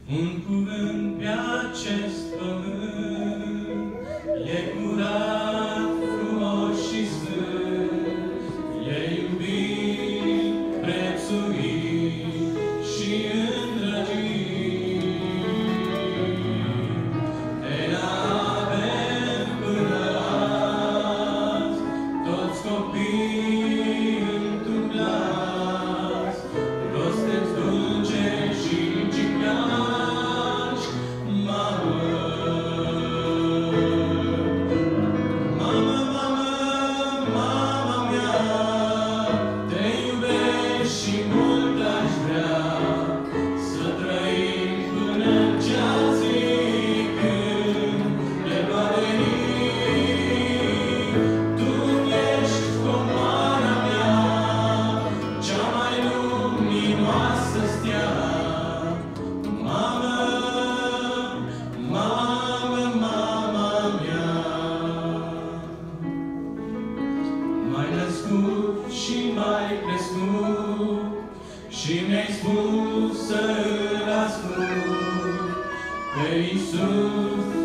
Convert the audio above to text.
Un cuvânt pe acest pământ e curat, frumos și sfânt, e iubit, prețuit și îndrăgit. Te avem până azi, toți copiii într-un glas, rosteți dulce și gigaci, mamă. Mamă, mamă, mama mea, te iubesc și mult aș vrea să trăim până în cea zi când ne va veni. Tu ești comoara mea, cea mai luminoasă stea. Mamă, mamă, mama mea. M-ai născut și m-ai crescut și mi-ai spus să îl ascult pe Iisus